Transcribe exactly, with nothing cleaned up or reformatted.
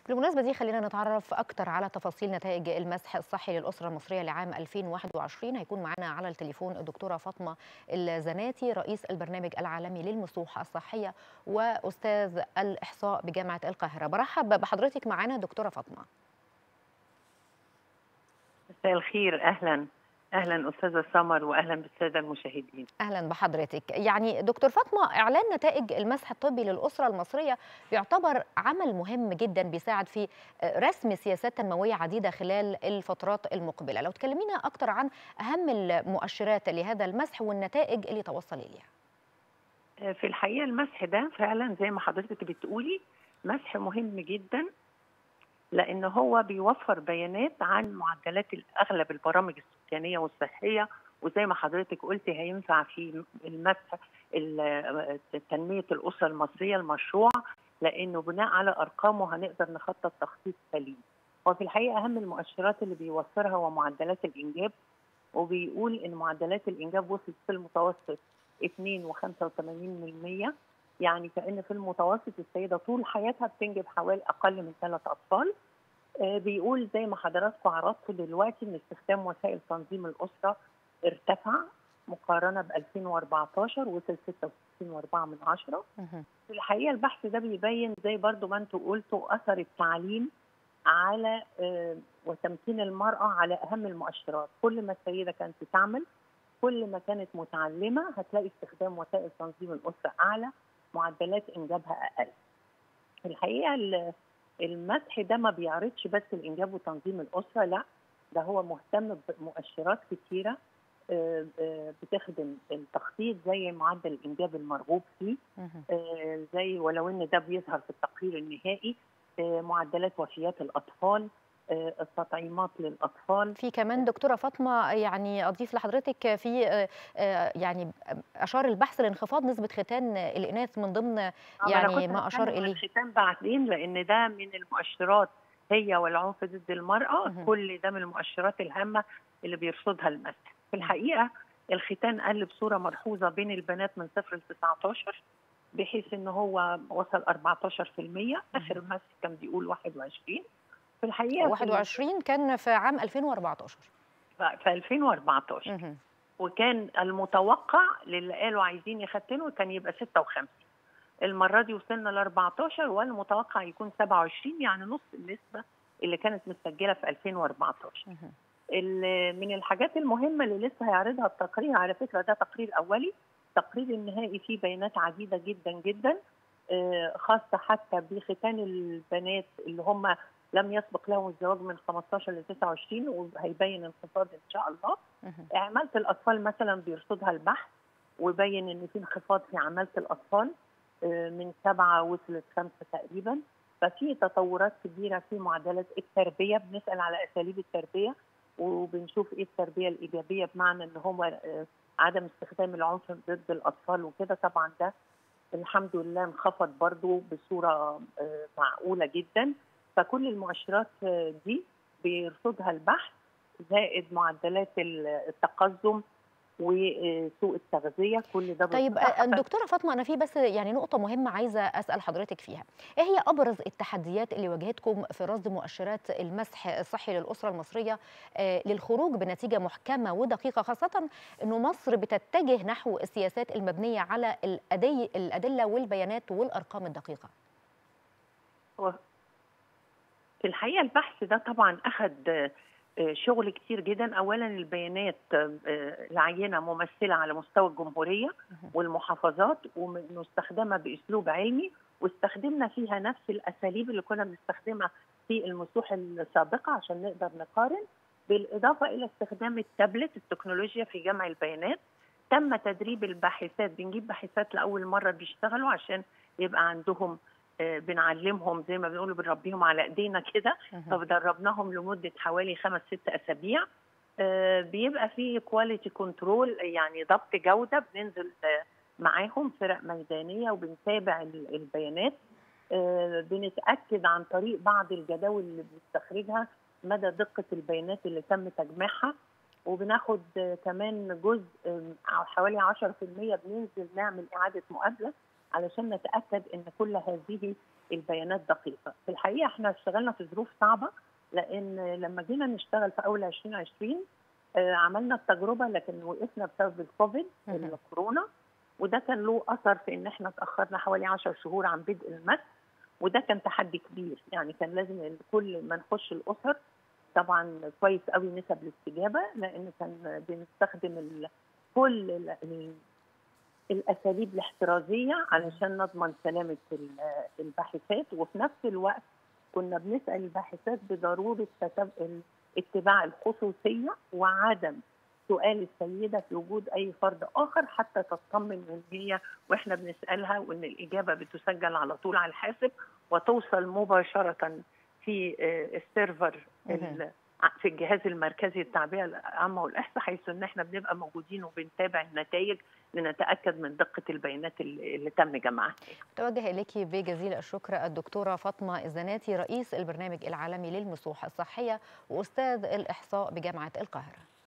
بالمناسبة دي خلينا نتعرف أكتر على تفاصيل نتائج المسح الصحي للأسرة المصرية لعام ألفين وواحد وعشرين. هيكون معنا على التليفون الدكتورة فاطمة الزناتي، رئيس البرنامج العالمي للمسوح الصحية وأستاذ الإحصاء بجامعة القاهرة. برحب بحضرتك معنا دكتورة فاطمة. مساء الخير، أهلا أهلا أستاذة سمر، وأهلا بالسادة المشاهدين. أهلا بحضرتك. يعني دكتور فاطمة، إعلان نتائج المسح الطبي للأسرة المصرية بيعتبر عمل مهم جدا بيساعد في رسم سياسات تنموية عديدة خلال الفترات المقبلة. لو تكلمينا أكتر عن أهم المؤشرات لهذا المسح والنتائج اللي توصل إليها. في الحقيقة المسح ده فعلا زي ما حضرتك بتقولي مسح مهم جدا، لأن هو بيوفر بيانات عن معدلات أغلب البرامج السكانية والصحية، وزي ما حضرتك قلتي هينفع في المسح تنمية الأسرة المصرية المشروع، لأنه بناء على أرقامه هنقدر نخطط تخطيط سليم. وفي الحقيقة أهم المؤشرات اللي بيوفرها هو معدلات الإنجاب، وبيقول إن معدلات الإنجاب وصلت في المتوسط اثنين وخمسة وثمانين بالمئة، يعني كأن في المتوسط السيدة طول حياتها بتنجب حوالي أقل من ثلاث أطفال. آه بيقول زي ما حضراتكم عرضتوا دلوقتي إن استخدام وسائل تنظيم الأسرة ارتفع مقارنة ب ألفين وأربعتاشر، وصل ستة وستين فاصلة أربعة من عشرة. في الحقيقة البحث ده بيبين زي برضو ما انتوا قلتوا أثر التعليم على آه وتمكين المرأة على أهم المؤشرات. كل ما السيدة كانت تعمل، كل ما كانت متعلمة، هتلاقي استخدام وسائل تنظيم الأسرة أعلى، معدلات إنجابها أقل. الحقيقة المسح ده ما بيعرضش بس الإنجاب وتنظيم الأسرة، لا ده هو مهتم بمؤشرات كتيرة بتخدم التخطيط، زي معدل الإنجاب المرغوب فيه، زي ولو إن ده بيظهر في التقرير النهائي، معدلات وفيات الأطفال، التطعيمات للأطفال. في كمان دكتورة فاطمة يعني أضيف لحضرتك في يعني أشار البحث لانخفاض نسبة ختان الإناث من ضمن يعني ما أشار إليه. الختان بعدين، لأن ده من المؤشرات هي والعنف ضد المرأة، كل ده من المؤشرات الهامة اللي بيرصدها المسح. في الحقيقة الختان قل بصورة ملحوظة بين البنات من صفر ل تسعة عشر، بحيث إن هو وصل أربعتاشر بالمئة. آخر مسح كان بيقول واحد وعشرين. في الحقيقة واحد وعشرين كان في عام ألفين وأربعتاشر. في ألفين وأربعتاشر وكان المتوقع للي قالوا عايزين يختنوا كان يبقى ستة وخمسين. المرة دي وصلنا ل أربعتاشر، والمتوقع يكون سبعة وعشرين، يعني نص النسبة اللي كانت مسجلة في ألفين وأربعتاشر. من الحاجات المهمة اللي لسه هيعرضها التقرير، على فكرة ده تقرير أولي، التقرير النهائي فيه بيانات عديدة جدا جدا، خاصة حتى بختان البنات اللي هم لم يسبق لهم الزواج من خمستاشر ل تسعة وعشرين، وهيبين انخفاض ان شاء الله. عمالة الاطفال مثلا بيرصدها البحث، وبين ان في انخفاض في عمالة الاطفال من سبعة وصلت خمسة تقريبا. ففي تطورات كبيرة في معدلات التربية، بنسأل على اساليب التربية وبنشوف ايه التربية الايجابية، بمعنى ان هم عدم استخدام العنف ضد الاطفال وكده. طبعا ده الحمد لله انخفض برضو بصورة معقولة جدا. فكل المؤشرات دي بيرصدها البحث، زائد معدلات التقزم وسوء التغذية، كل ده. طيب دكتورة فاطمة، أنا في بس يعني نقطة مهمة عايزة أسأل حضرتك فيها. إيه هي أبرز التحديات اللي واجهتكم في رصد مؤشرات المسح الصحي للأسرة المصرية للخروج بنتيجة محكمة ودقيقة، خاصة أنه مصر بتتجه نحو السياسات المبنية على الأدلة والبيانات والأرقام الدقيقة؟ في الحقيقة البحث ده طبعا أخذ شغل كتير جدا. أولا البيانات العينة ممثلة على مستوى الجمهورية والمحافظات، ومستخدمة بأسلوب علمي، واستخدمنا فيها نفس الأساليب اللي كنا بنستخدمها في المسوح السابقة عشان نقدر نقارن، بالإضافة إلى استخدام التابلت، التكنولوجيا في جمع البيانات. تم تدريب الباحثات، بنجيب باحثات لأول مرة بيشتغلوا عشان يبقى عندهم، بنعلمهم زي ما بنقولوا بنربيهم على ايدينا كده، فبدربناهم لمده حوالي خمس ست اسابيع. بيبقى في كواليتي كنترول، يعني ضبط جوده، بننزل معاهم فرق ميدانيه وبنتابع البيانات. بنتاكد عن طريق بعض الجداول اللي بنستخرجها مدى دقه البيانات اللي تم تجميعها. وبناخد كمان جزء حوالي عشرة بالمئة بننزل نعمل اعاده مقابله علشان نتأكد أن كل هذه البيانات دقيقه. في الحقيقه احنا اشتغلنا في ظروف صعبه، لان لما جينا نشتغل في اول ألفين وعشرين آه، عملنا التجربه لكن وقفنا بسبب الكوفيد مهم. الكورونا، وده كان له اثر في ان احنا اتاخرنا حوالي عشر شهور عن بدء المس، وده كان تحدي كبير. يعني كان لازم كل ما نخش الاسر طبعا كويس قوي نسب الاستجابه، لان كان بنستخدم ال- كل ال- ال- الاساليب الاحترازيه علشان نضمن سلامه ال- الباحثات، وفي نفس الوقت كنا بنسال الباحثات بضروره تتب- اتباع الخصوصيه وعدم سؤال السيده في وجود اي فرد اخر حتى تطمن ان هي واحنا بنسالها، وان الاجابه بتسجل على طول على الحاسب وتوصل مباشره في آه، السيرفر مهم. ال- في الجهاز المركزي للتعبئه العامه والاحصاء، حيث ان احنا بنبقى موجودين وبنتابع النتائج لنتاكد من دقه البيانات اللي اللي تم جمعها. توجه إليك بجزيل الشكر الدكتورة فاطمة الزناتي، رئيس البرنامج العالمي للمسوح الصحية وأستاذ الإحصاء بجامعة القاهرة.